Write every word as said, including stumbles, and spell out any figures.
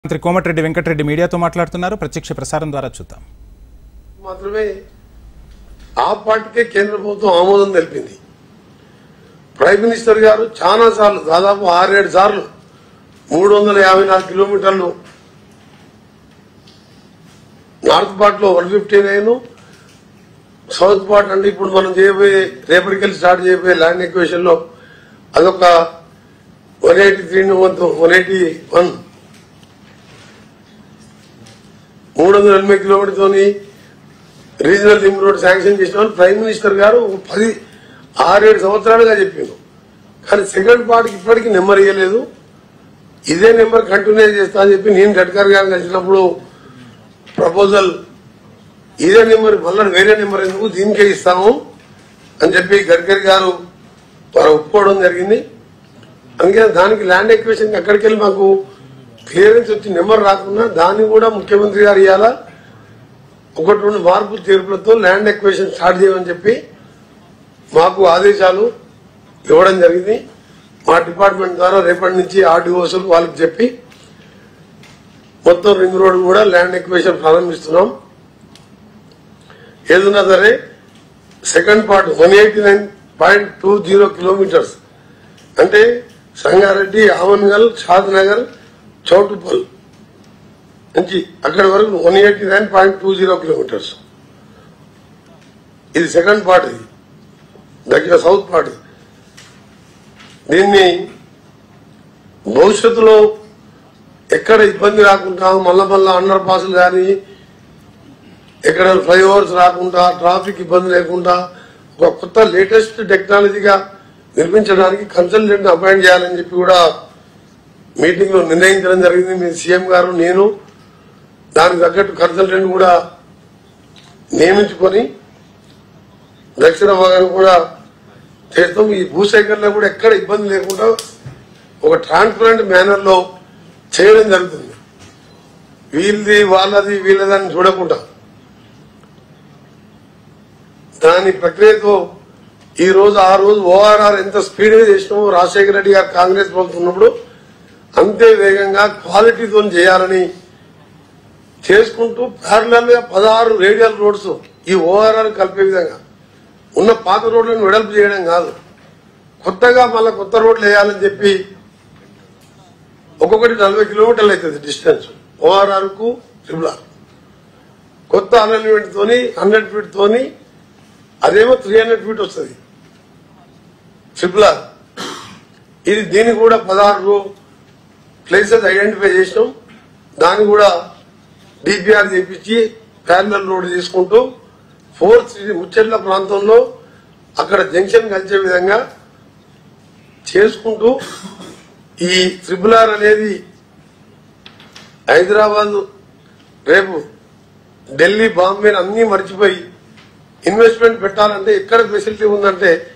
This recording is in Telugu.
మంత్రి కోమటిరెడ్డి వెంకటరెడ్డి మీడియాతో మాట్లాడుతున్నారు. ప్రత్యక్ష ప్రసారం ద్వారా చూద్దాం. మాత్రమే ఆ పార్టీకే కేంద్ర ప్రభుత్వం ఆమోదం తెలిపింది. ప్రైమ్ మినిస్టర్ గారు చాలా సార్లు దాదాపు ఆరేడు సార్లు మూడు వందల యాభై నాలుగు కిలోమీటర్లు నార్త్ పార్ట్ లో one fifty nine south part అంటే ఇప్పుడు మనం చేయబోయే రేపటికెళ్ళి స్టార్ట్ చేయబోయే ల్యాండ్ ఎక్వేషన్ లో అదొక one eighty three one eighty one మూడు వందల ఎనభై కిలోమీటర్తో రీజనల్ లింక్ రోడ్ శాంక్షన్ చేసిన ప్రైమ్ మినిస్టర్ గారు పది ఆరేడు సంవత్సరాలుగా చెప్పిండు. కానీ సెకండ్ పార్ట్కి ఇప్పటికీ నెంబర్ ఇవ్వలేదు. ఇదే నెంబర్ కంటిన్యూ చేస్తా అని చెప్పి నేను గడ్కరీ గారిని కలిసినప్పుడు ప్రపోజల్ ఇదే నెంబర్ మళ్ళీ వేరే నెంబర్ ఎందుకు దీనికే ఇస్తాము అని చెప్పి గడ్కరీ గారు వారు ఒప్పుకోవడం జరిగింది. అందుకే దానికి ల్యాండ్ ఎక్వేషన్ అక్కడికి వెళ్ళి మాకు క్లియరెన్స్ వచ్చి నెంబర్ రాకుండా దాన్ని కూడా ముఖ్యమంత్రి గారు ఇవ్వాలా ఒకటి రెండు మార్పులు తీర్పులతో ల్యాండ్ ఎక్వేషన్ స్టార్ట్ చేయమని చెప్పి మాకు ఆదేశాలు ఇవ్వడం జరిగింది. మా డిపార్ట్మెంట్ ద్వారా రేపటి నుంచి ఆర్డీఓసీలు వాళ్ళకి చెప్పి మొత్తం రింగ్ రోడ్ కూడా ల్యాండ్ ఎక్వేషన్ ప్రారంభిస్తున్నాం. ఏదన్నా సరే second part one eighty nine point two zero kilometres అంటే సంగారెడ్డి, ఆమన్గల్, షాద్నగర్, చౌటుపల్ నుంచి అక్కడి వరకు one eighty nine point two zero kilometres. ఇది సెకండ్ పార్ట్. ఇది దగ్గర సౌత్ పార్ట్. దీన్ని భవిష్యత్తులో ఎక్కడ ఇబ్బంది రాకుండా మళ్ళా మళ్ళా అండర్ పాసులు కానీ ఎక్కడ ఫ్లైఓవర్స్ రాకుండా ట్రాఫిక్ ఇబ్బంది లేకుండా ఒక కొత్త లేటెస్ట్ టెక్నాలజీగా నిర్మించడానికి కన్సల్టెంట్ అపాయింట్ చేయాలని చెప్పి కూడా మీటింగ్ లో నిర్ణయించడం జరిగింది. మీ సీఎం గారు నేను దానికి తగ్గట్టు కన్సల్టెంట్ కూడా నియమించుకొని దక్షిణ భాగాన్ని కూడా చేస్తాం. ఈ భూసేకరణ కూడా ఎక్కడ ఇబ్బంది లేకుండా ఒక ట్రాన్స్పరెంట్ మేనర్ లో చేయడం జరుగుతుంది. వీళ్ళది వాళ్ళది వీళ్ళదని చూడకుండా దాని ప్రక్రియతో ఈ రోజు ఆ రోజు ఓఆర్ఆర్ ఎంత స్పీడ్ గా చేసినామో రాజశేఖర రెడ్డి గారు కాంగ్రెస్ ప్రభుత్వం ఉన్నప్పుడు అంతే వేగంగా క్వాలిటీతో చేయాలని చేసుకుంటూ ప్యారలల్ గా పదహారు రేడియల్ రోడ్స్ ఈ ఓఆర్ఆర్ కలిపే విధంగా ఉన్న పాత రోడ్లను వెడల్పు చేయడం కాదు, కొత్తగా మళ్ళా కొత్త రోడ్లు వేయాలని చెప్పి ఒక్కొక్కటి నలభై కిలోమీటర్లు అవుతుంది డిస్టెన్స్ ఓఆర్ఆర్ కు ట్రిపుల్ ఆర్. కొత్త అలైన్మెంట్ తోని హండ్రెడ్ ఫీట్ తోని అదేమో త్రీ హండ్రెడ్ ఫీట్ వస్తుంది ట్రిపుల్ ఆర్. ఇది దీన్ని కూడా పదహారు ప్లేసెస్ ఐడెంటిఫై చేసినాం. దాన్ని కూడా డిపిఆర్ చేపించి ప్యారలల్ రోడ్ తీసుకుంటూ ఫోర్త్ ముచ్చెట్ల ప్రాంతంలో అక్కడ జంక్షన్ కలిసే విధంగా చేసుకుంటూ ఈ ట్రిపుల్ ఆర్ అనేది హైదరాబాద్ రేపు ఢిల్లీ, బాంబే అన్ని మర్చిపోయి ఇన్వెస్ట్మెంట్ పెట్టాలంటే ఎక్కడ ఫెసిలిటీ ఉందంటే